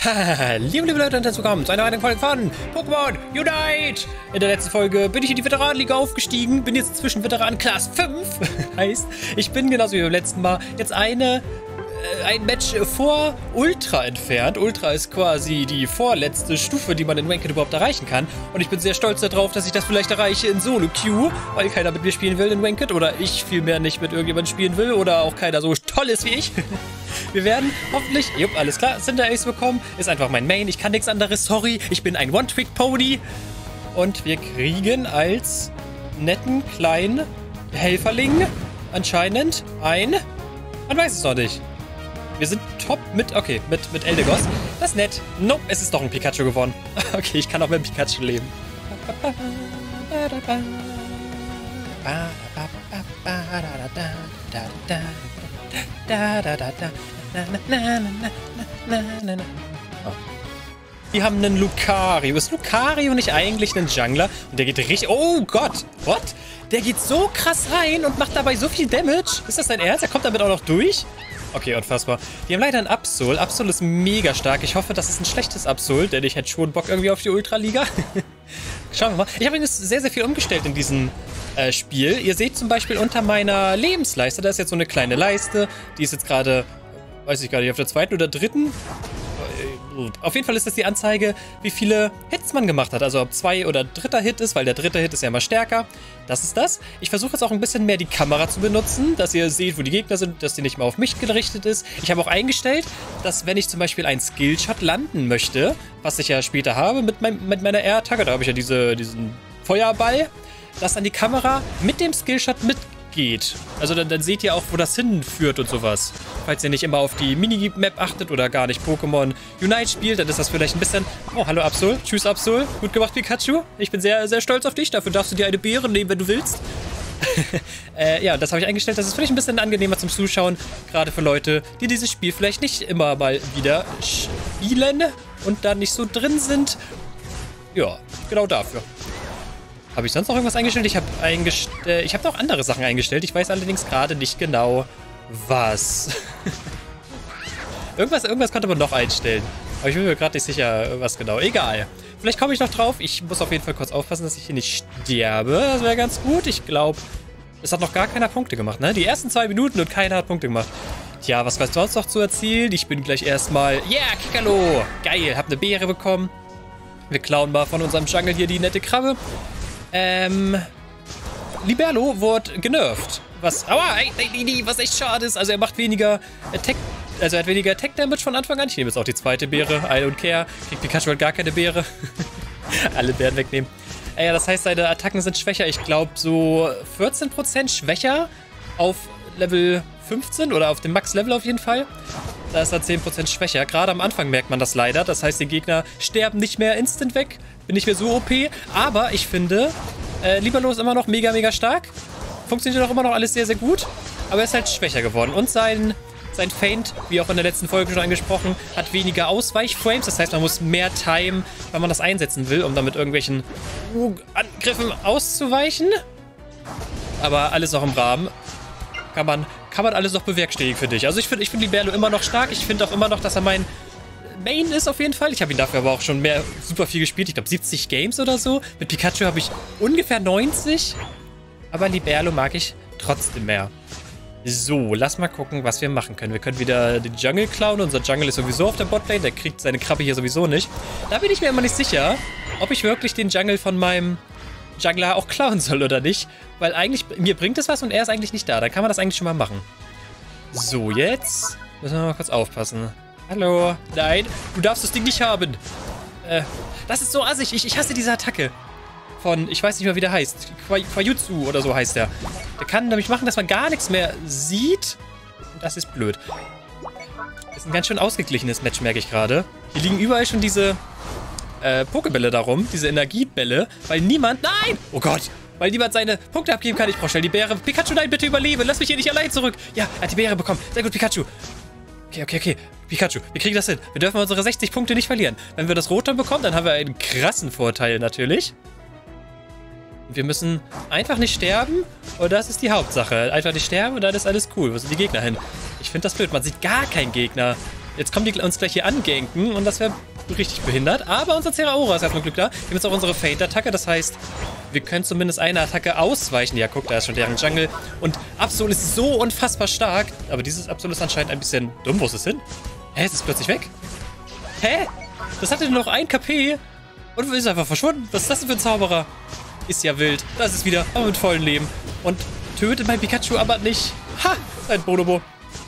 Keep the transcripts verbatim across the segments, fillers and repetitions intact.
Liebe, liebe Leute, und herzlich willkommen zu einer weiteren Folge von Pokémon Unite! In der letzten Folge bin ich in die Veteranenliga aufgestiegen, bin jetzt zwischen Veteranen Class fünf. Heißt, ich bin genauso wie beim letzten Mal jetzt eine, äh, ein Match vor Ultra entfernt. Ultra ist quasi die vorletzte Stufe, die man in Ranked überhaupt erreichen kann. Und ich bin sehr stolz darauf, dass ich das vielleicht erreiche in Solo-Queue, weil keiner mit mir spielen will in Ranked oder ich vielmehr nicht mit irgendjemandem spielen will oder auch keiner so toll ist wie ich. Wir werden hoffentlich, jupp, alles klar, Cinder Ace bekommen. Ist einfach mein Main. Ich kann nichts anderes. Sorry, ich bin ein One-Trick-Pony. Und wir kriegen als netten kleinen Helferling anscheinend ein... Man weiß es noch nicht. Wir sind top mit... Okay, mit, mit Eldegoss. Das ist nett. Nope, es ist doch ein Pikachu geworden. Okay, ich kann auch mit dem Pikachu leben. Da, da, da, da. Na, na, na, na, na, na. Oh. Die haben einen Lucario. Ist Lucario nicht eigentlich ein Jungler? Und der geht richtig... Oh Gott! What? Der geht so krass rein und macht dabei so viel Damage. Ist das dein Ernst? Er kommt damit auch noch durch? Okay, unfassbar. Die haben leider einen Absol. Absol ist mega stark. Ich hoffe, das ist ein schlechtes Absol, denn ich hätte schon Bock irgendwie auf die Ultraliga. Schauen wir mal. Ich habe übrigens sehr, sehr viel umgestellt in diesem äh, Spiel. Ihr seht zum Beispiel unter meiner Lebensleiste, da ist jetzt so eine kleine Leiste. Die ist jetzt gerade, weiß ich gar nicht, auf der zweiten oder dritten. Auf jeden Fall ist das die Anzeige, wie viele Hits man gemacht hat. Also ob zwei oder dritter Hit ist, weil der dritte Hit ist ja immer stärker. Das ist das. Ich versuche jetzt auch ein bisschen mehr die Kamera zu benutzen, dass ihr seht, wo die Gegner sind, dass die nicht mehr auf mich gerichtet ist. Ich habe auch eingestellt, dass wenn ich zum Beispiel einen Skillshot landen möchte, was ich ja später habe mit, mein, mit meiner Air-Attacke, da habe ich ja diese, diesen Feuerball, dass dann die Kamera mit dem Skillshot mitgeht. Also dann, dann seht ihr auch, wo das hinführt und sowas. Falls ihr nicht immer auf die Minimap achtet oder gar nicht Pokémon Unite spielt, dann ist das vielleicht ein bisschen... Oh, hallo Absol. Tschüss Absol. Gut gemacht, Pikachu. Ich bin sehr, sehr stolz auf dich. Dafür darfst du dir eine Beere nehmen, wenn du willst. äh, ja, das habe ich eingestellt. Das ist vielleicht ein bisschen angenehmer zum Zuschauen. Gerade für Leute, die dieses Spiel vielleicht nicht immer mal wieder spielen und da nicht so drin sind. Ja, genau dafür. Habe ich sonst noch irgendwas eingestellt? Ich habe eingestellt... Ich habe noch andere Sachen eingestellt. Ich weiß allerdings gerade nicht genau, was. irgendwas, irgendwas konnte man noch einstellen. Aber ich bin mir gerade nicht sicher, was genau. Egal. Vielleicht komme ich noch drauf. Ich muss auf jeden Fall kurz aufpassen, dass ich hier nicht sterbe. Das wäre ganz gut. Ich glaube, es hat noch gar keiner Punkte gemacht, ne? Die ersten zwei Minuten und keiner hat Punkte gemacht. Tja, was weißt du sonst noch zu erzählen? Ich bin gleich erstmal... Yeah, Kikalo! Geil, hab eine Beere bekommen. Wir klauen mal von unserem Jungle hier die nette Krabbe. Ähm, Libello wurde genervt. Was, aua, ey, ey, was echt schade ist. Also er macht weniger Attack, also er hat weniger Attack-Damage von Anfang an. Ich nehme jetzt auch die zweite Beere. I don't care. Kriegt Pikachu halt gar keine Beere. Alle Beeren wegnehmen. Äh, ja, das heißt, seine Attacken sind schwächer. Ich glaube so vierzehn Prozent schwächer auf Level fünfzehn oder auf dem Max-Level auf jeden Fall. Da ist er zehn Prozent schwächer. Gerade am Anfang merkt man das leider. Das heißt, die Gegner sterben nicht mehr instant weg. Bin nicht mehr so O P. Aber ich finde, äh, Libello ist immer noch mega, mega stark. Funktioniert auch immer noch alles sehr, sehr gut. Aber er ist halt schwächer geworden. Und sein, sein Feint, wie auch in der letzten Folge schon angesprochen, hat weniger Ausweichframes. Das heißt, man muss mehr Time, wenn man das einsetzen will, um damit irgendwelchen uh, Angriffen auszuweichen. Aber alles noch im Rahmen. Kann man, kann man alles noch bewerkstelligen für dich. Also ich finde ich find Libello immer noch stark. Ich finde auch immer noch, dass er mein Main ist auf jeden Fall. Ich habe ihn dafür aber auch schon mehr super viel gespielt. Ich glaube siebzig Games oder so. Mit Pikachu habe ich ungefähr neunzig. Aber Libello mag ich trotzdem mehr. So, lass mal gucken, was wir machen können. Wir können wieder den Jungle klauen. Unser Jungle ist sowieso auf der Botlane. Der kriegt seine Krabbe hier sowieso nicht. Da bin ich mir immer nicht sicher, ob ich wirklich den Jungle von meinem Jungler auch klauen soll oder nicht. Weil eigentlich, mir bringt es was und er ist eigentlich nicht da. Dann kann man das eigentlich schon mal machen. So, jetzt müssen wir mal kurz aufpassen. Hallo. Nein, du darfst das Ding nicht haben. Äh, das ist so assig. Ich, ich hasse diese Attacke. Von, ich weiß nicht mehr, wie der heißt. Quajutsu oder so heißt der. Der kann nämlich machen, dass man gar nichts mehr sieht. Und das ist blöd. Das ist ein ganz schön ausgeglichenes Match, merke ich gerade. Hier liegen überall schon diese äh, Pokebälle darum. Diese Energiebälle. Weil niemand... Nein! Oh Gott! Weil niemand seine Punkte abgeben kann. Ich brauche schnell die Beere. Pikachu, nein, bitte überlebe. Lass mich hier nicht allein zurück. Ja, er hat die Beere bekommen. Sehr gut, Pikachu. Okay, okay, okay. Pikachu, wir kriegen das hin. Wir dürfen unsere sechzig Punkte nicht verlieren. Wenn wir das Rot dann bekommen, dann haben wir einen krassen Vorteil natürlich. Und wir müssen einfach nicht sterben. Und das ist die Hauptsache. Einfach nicht sterben und dann ist alles cool. Wo sind die Gegner hin? Ich finde das blöd. Man sieht gar keinen Gegner. Jetzt kommen die uns gleich hier anganken und das wäre richtig behindert. Aber unser Zeraora ist erstmal Glück da. Wir haben jetzt auch unsere Fade-Attacke, das heißt, wir können zumindest eine Attacke ausweichen. Ja, guck, da ist schon deren Jungle. Und Absol ist so unfassbar stark. Aber dieses Absol ist anscheinend ein bisschen dumm. Wo ist es hin? Hä, es ist plötzlich weg. Hä? Das hatte nur noch ein K P und ist einfach verschwunden. Was ist das denn für ein Zauberer? Ist ja wild. Das ist wieder, aber mit vollem Leben. Und tötet mein Pikachu aber nicht. Ha! Ein Bonobo.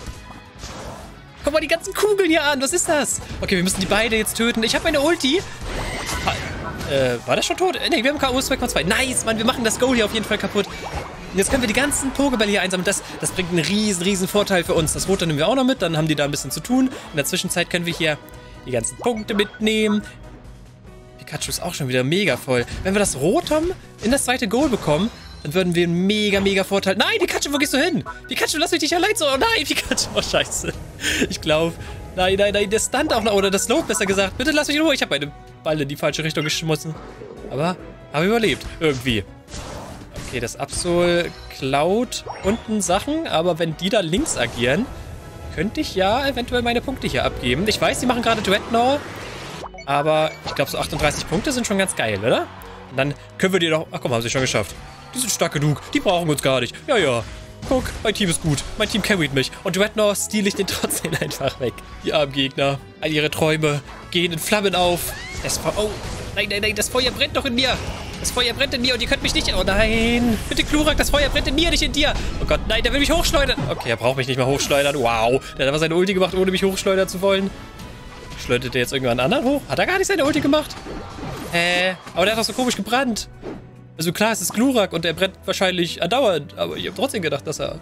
Guck mal die ganzen Kugeln hier an. Was ist das? Okay, wir müssen die beide jetzt töten. Ich habe meine Ulti. Ha, äh, war das schon tot? Ne, wir haben K O zwei Komma zwei. Nice, Mann. Wir machen das Goal hier auf jeden Fall kaputt. Und jetzt können wir die ganzen Pokébälle hier einsammeln. Das, das bringt einen riesen, riesen Vorteil für uns. Das Rote nehmen wir auch noch mit. Dann haben die da ein bisschen zu tun. In der Zwischenzeit können wir hier die ganzen Punkte mitnehmen. Pikachu ist auch schon wieder mega voll. Wenn wir das Rotom in das zweite Goal bekommen, dann würden wir einen mega, mega Vorteil... Nein, Pikachu, wo gehst du hin? Pikachu, lass mich nicht allein so... Oh nein, Pikachu. Oh, scheiße. Ich glaube... Nein, nein, nein, der Stunt auch noch... Oder das Slowed, besser gesagt. Bitte lass mich in Ruhe. Ich habe meine Ball in die falsche Richtung geschmissen. Aber habe überlebt. Irgendwie. Okay, das Absol klaut unten Sachen. Aber wenn die da links agieren, könnte ich ja eventuell meine Punkte hier abgeben. Ich weiß, die machen gerade Dreadnought. Aber ich glaube, so achtunddreißig Punkte sind schon ganz geil, oder? Und dann können wir die doch... Ach komm, haben sie schon geschafft. Die sind stark genug. Die brauchen uns gar nicht. Ja, ja. Guck, mein Team ist gut. Mein Team carried mich. Und Dreadnought stehle ich den trotzdem einfach weg. Die armen Gegner. All ihre Träume gehen in Flammen auf. Das Feuer... Oh, nein, nein, nein. Das Feuer brennt doch in mir. Das Feuer brennt in mir und ihr könnt mich nicht... Oh nein. Bitte, Glurak, das Feuer brennt in mir, nicht in dir. Oh Gott, nein, der will mich hochschleudern. Okay, er braucht mich nicht mehr hochschleudern. Wow. Der hat aber seine Ulti gemacht, ohne mich hochschleudern zu wollen. Schleudert der jetzt irgendwann einen anderen hoch? Hat er gar nicht seine Ulti gemacht? Äh, aber der hat doch so komisch gebrannt. Also klar, es ist Glurak und der brennt wahrscheinlich andauernd. Aber ich habe trotzdem gedacht, dass er...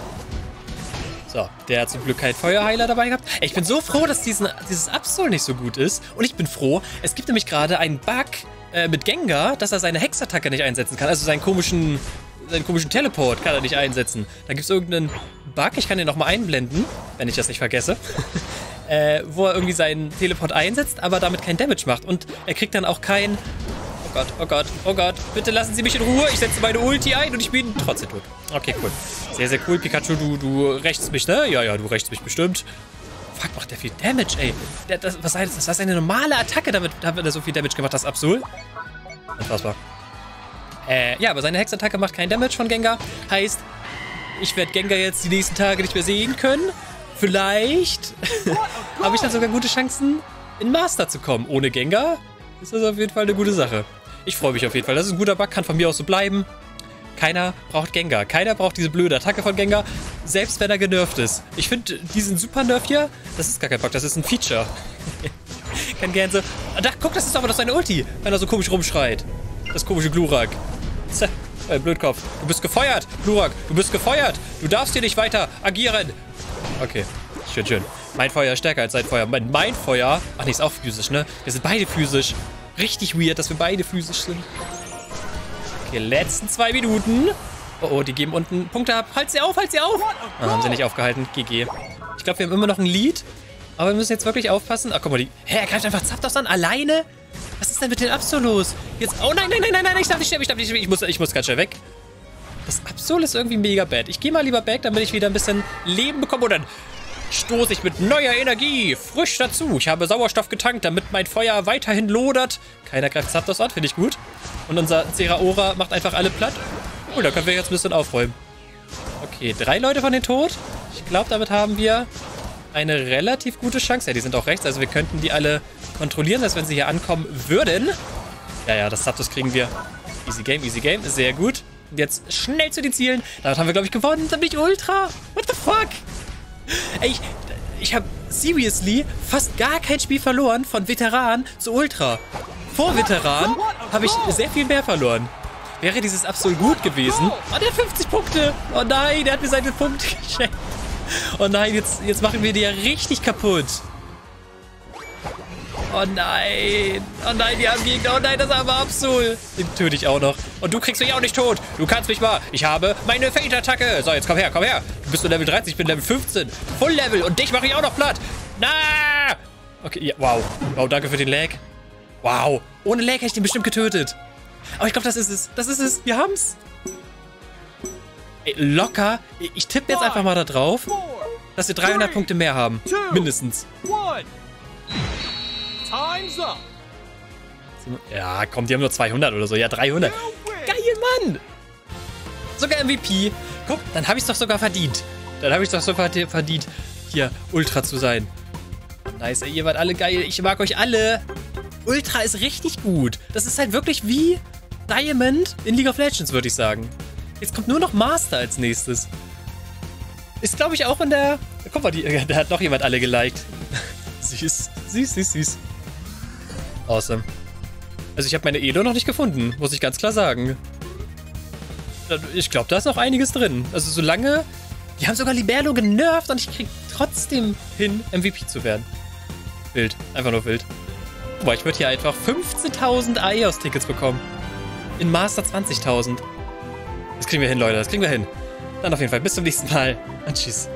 So, der hat zum Glück keinen Feuerheiler dabei gehabt. Ey, ich bin so froh, dass diesen, dieses Absol nicht so gut ist. Und ich bin froh, es gibt nämlich gerade einen Bug äh, mit Gengar, dass er seine Hexattacke nicht einsetzen kann. Also seinen komischen, seinen komischen Teleport kann er nicht einsetzen. Da gibt es irgendeinen Bug, ich kann den nochmal einblenden, wenn ich das nicht vergesse. äh, wo er irgendwie seinen Teleport einsetzt, aber damit kein Damage macht. Und er kriegt dann auch kein... Oh Gott, oh Gott, oh Gott. Bitte lassen Sie mich in Ruhe. Ich setze meine Ulti ein und ich bin trotzdem tot. Okay, cool. Sehr, sehr cool. Pikachu, du, du rächst mich, ne? Ja, ja, du rächst mich bestimmt. Fuck, macht der viel Damage, ey. Der, das, was heißt das? Das ist eine normale Attacke, damit hat er so viel Damage gemacht, das Absol. Unfassbar. Äh, ja, aber seine Hexattacke macht kein Damage von Gengar. Heißt, ich werde Gengar jetzt die nächsten Tage nicht mehr sehen können. Vielleicht habe ich dann sogar gute Chancen, in Master zu kommen. Ohne Gengar ist das auf jeden Fall eine gute Sache. Ich freue mich auf jeden Fall. Das ist ein guter Bug, kann von mir aus so bleiben. Keiner braucht Gengar. Keiner braucht diese blöde Attacke von Gengar, selbst wenn er genervt ist. Ich finde diesen Super-Nerf hier, das ist gar kein Bug, das ist ein Feature. Kann gern so... Da, guck, das ist aber doch seine Ulti, wenn er so komisch rumschreit. Das komische Glurak. Zäh, äh, Blödkopf. Du bist gefeuert, Glurak. Du bist gefeuert. Du darfst hier nicht weiter agieren. Okay, schön, schön. Mein Feuer ist stärker als sein Feuer. Mein, mein Feuer... Ach nee, ist auch physisch, ne? Wir sind beide physisch. Richtig weird, dass wir beide physisch sind. Okay, letzten zwei Minuten. Oh, oh, die geben unten Punkte ab. Halt sie auf, halt sie auf. Ah, haben sie nicht aufgehalten. G G. Ich glaube, wir haben immer noch ein Lead. Aber wir müssen jetzt wirklich aufpassen. Ach, guck mal, die... Hä, er greift einfach Zapdos an, alleine? Was ist denn mit den Absol los? Jetzt... Oh, nein, nein, nein, nein, nein, ich darf nicht sterben, ich darf nicht sterben. Ich muss, ich muss ganz schnell weg. Das Absol ist irgendwie mega bad. Ich gehe mal lieber back, damit ich wieder ein bisschen Leben bekomme. Und dann stoße ich mit neuer Energie frisch dazu. Ich habe Sauerstoff getankt, damit mein Feuer weiterhin lodert. Keiner greift Zapdos an, finde ich gut. Und unser Zeraora macht einfach alle platt. Oh, da können wir jetzt ein bisschen aufräumen. Okay, drei Leute von den tot. Ich glaube, damit haben wir eine relativ gute Chance. Ja, die sind auch rechts, also wir könnten die alle kontrollieren, dass wenn sie hier ankommen würden. Ja, ja, das Zapdos kriegen wir. Easy Game, easy Game. Sehr gut. Und jetzt schnell zu den Zielen. Damit haben wir, glaube ich, gewonnen. Dann bin ich Ultra. What the fuck? Ey, ich, ich habe seriously fast gar kein Spiel verloren von Veteran zu Ultra. Vor Veteran habe ich sehr viel mehr verloren. Wäre dieses Absol gut gewesen. Oh, der hat fünfzig Punkte. Oh nein, der hat mir seine Punkte geschenkt. Oh nein, jetzt, jetzt machen wir die ja richtig kaputt. Oh nein. Oh nein, die haben Gegner. Oh nein, das arme Absol. Den töte ich auch noch. Und du kriegst mich auch nicht tot. Du kannst mich mal. Ich habe meine Fade-Attacke. So, jetzt komm her, komm her. Du bist nur Level dreizehn, ich bin Level fünfzehn. Full Level. Und dich mache ich auch noch platt. Na! Okay, ja, wow. Wow, danke für den Lag. Wow. Ohne Lag hätte ich den bestimmt getötet. Aber ich glaube, das ist es. Das ist es. Wir haben's. Ey, locker. Ich tippe jetzt einfach mal da drauf. dass wir dreihundert Punkte mehr haben. Mindestens. Ja, komm, die haben nur zweihundert oder so. Ja, dreihundert. Geil, Mann! Sogar M V P. Guck, dann habe ich es doch sogar verdient. Dann habe ich es doch sogar verdient, hier Ultra zu sein. Nice, ey, ihr wart alle geil. Ich mag euch alle. Ultra ist richtig gut. Das ist halt wirklich wie Diamond in League of Legends, würde ich sagen. Jetzt kommt nur noch Master als nächstes. Ist, glaube ich, auch in der... Guck mal, die, da hat noch jemand alle geliked. Süß, süß, süß, süß. Awesome. Also ich habe meine Elo noch nicht gefunden, muss ich ganz klar sagen. Ich glaube, da ist noch einiges drin. Also solange... Die haben sogar Liberlo genervt und ich krieg trotzdem hin, M V P zu werden. Wild. Einfach nur wild. Boah, ich würde hier einfach fünfzehntausend A E O S-Tickets bekommen. In Master zwanzigtausend. Das kriegen wir hin, Leute. Das kriegen wir hin. Dann auf jeden Fall bis zum nächsten Mal. Und tschüss.